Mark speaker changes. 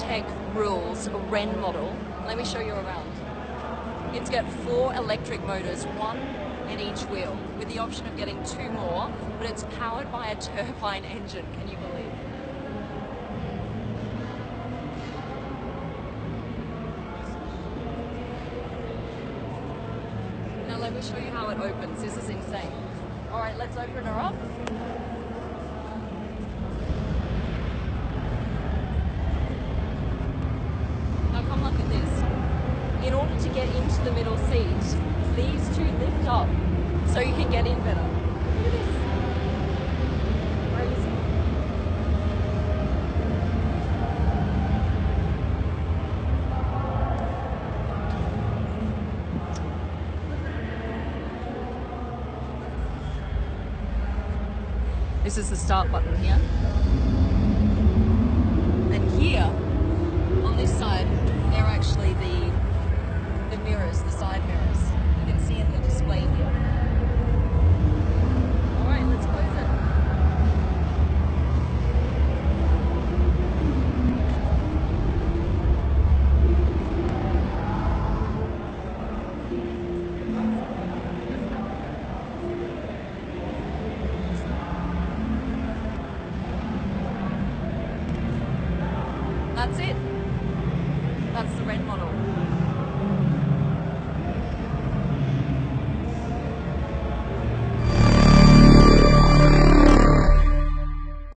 Speaker 1: high-tech rules Ren model. Let me show you around. It's got 4 electric motors, 1 in each wheel, with the option of getting 2 more, but it's powered by a turbine engine, can you believe? Now let me show you how it opens. This is insane. All right, let's open her up. Now come look at this. In order to get into the middle seat, these 2 lift up so you can get in better. Look at this. Crazy. This is the start button here. And here, on this side, they're actually the mirrors, the side mirrors. You can see in the display here. All right, let's close it. That's it.